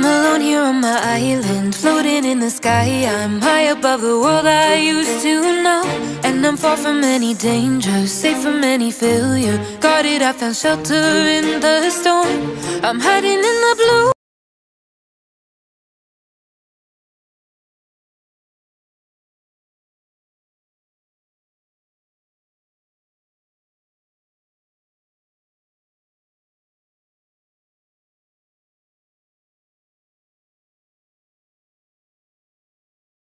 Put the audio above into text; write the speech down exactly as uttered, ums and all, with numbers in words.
I'm alone here on my island, floating in the sky. I'm high above the world I used to know, and I'm far from any danger, safe from any failure. Guarded, I found shelter in the storm. I'm hiding in the blue